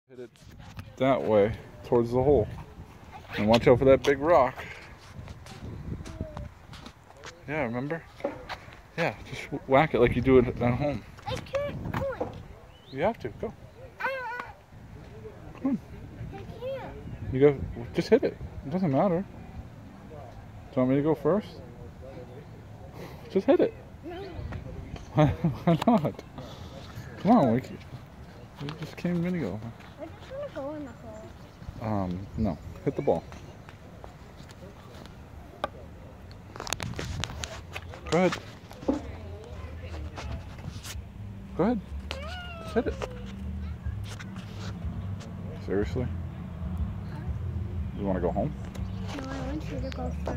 Hit it that way towards the hole. And watch out for that big rock. Yeah, remember? Yeah, just whack it like you do it at home. I can't go. You have to. Go. Come on. I can't. You go. Just hit it. It doesn't matter. Do you want me to go first? Just hit it. No. Why not? Come on, we just came a minute ago. I just want to go in the hole. No. Hit the ball. Go ahead. Go ahead. Just hit it. Seriously? You want to go home? No, I want you to go first.